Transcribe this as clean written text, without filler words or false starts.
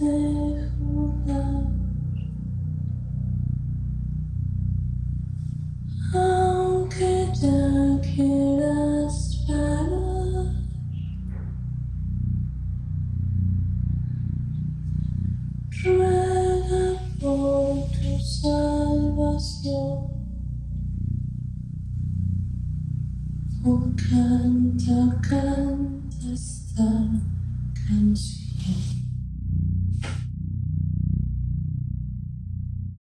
de jugar, aunque ya quieras parar. Ruega por tu salvación, o canta, canta esta canción.